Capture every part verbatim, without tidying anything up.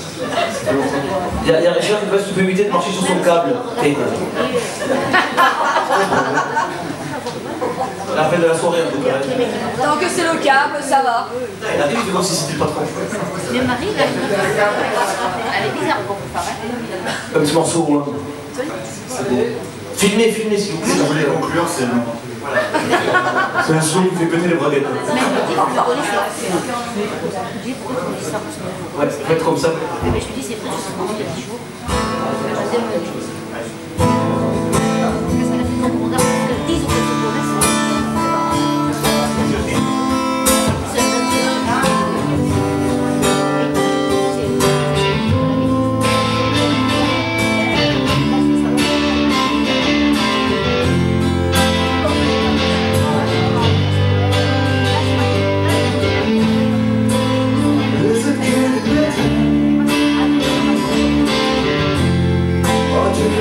Il y a, il y a Richard qui passe, tu peux éviter de marcher sur son câble. Kate. La fin de la soirée, en tout cas. Tant que c'est le câble, ça va. Il arrive, il fait comme si c'était le patron. Mais Marie, là, elle est bizarre pour faire. Comme ce morceau, hein. Filmez, filmez, s'il vous plaît. Si vous voulez conclure, c'est long. C'est un son qui fait péter les braguettes. Mais elle me dit, pourquoi tu dis ça? Ouais, faut être comme ça. Mais je lui dis, c'est vrai, je suis rendu il y a dix jours. Qu'est-ce qu'elle a fait comme on a fait dix ou quelque promesse? Watch it.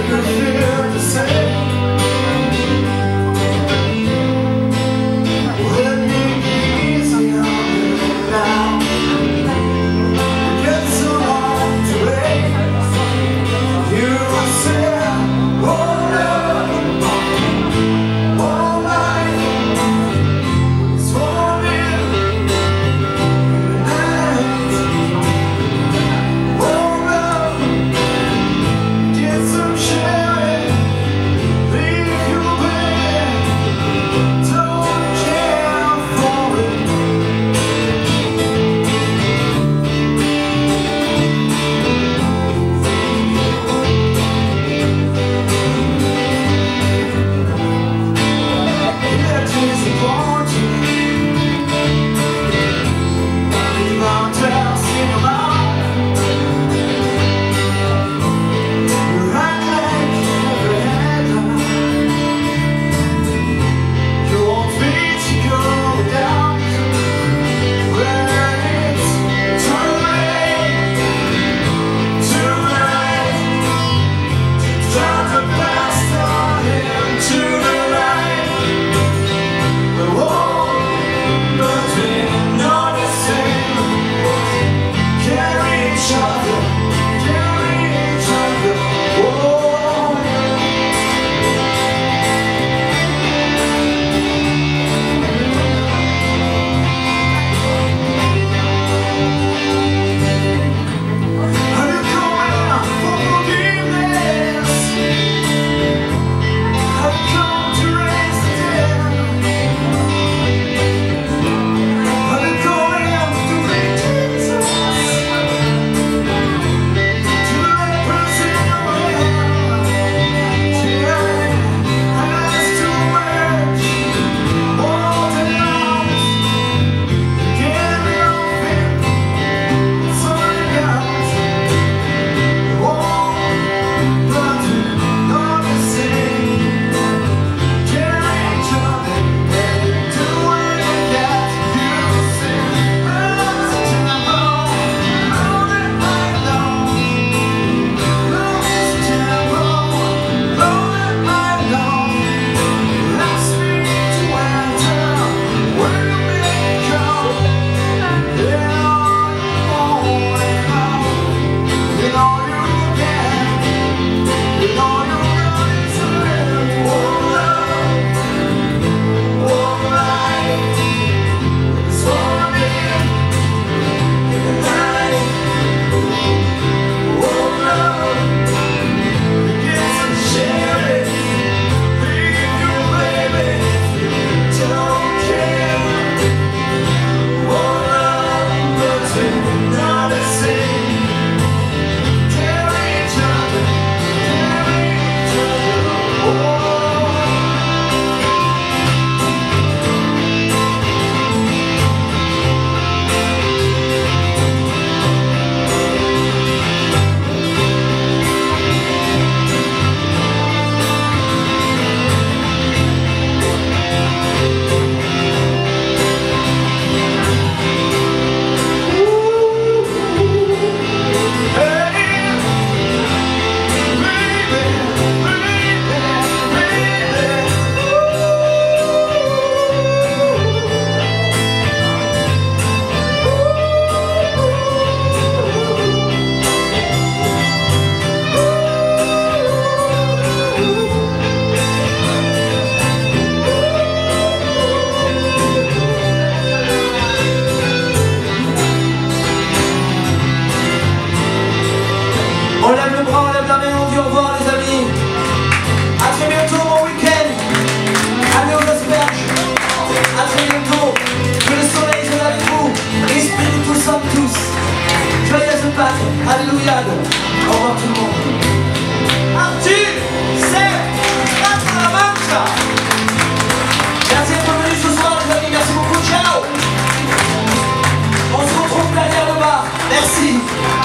On lève le bras, on lève la main, on dit au revoir les amis. A très bientôt, bon week-end. Allez aux asperges. A très bientôt. Que le soleil soit avec vous. Espiritus Sanctus. Joyeuse Pâques. Alléluia. Au revoir tout le monde. Arthur, c'est la mancha. Merci d'être venus ce soir les amis. Merci beaucoup. Ciao. On se retrouve derrière le bar. Merci.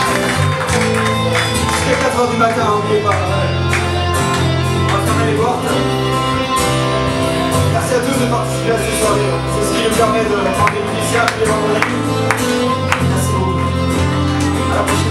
Jusqu'à quatre heures du matin, n'oubliez pas. On va fermer les portes. Merci à tous de participer à cette soirée. C'est ce qui nous permet de prendre des musiciens tous les vendredis. Merci beaucoup. À la prochaine.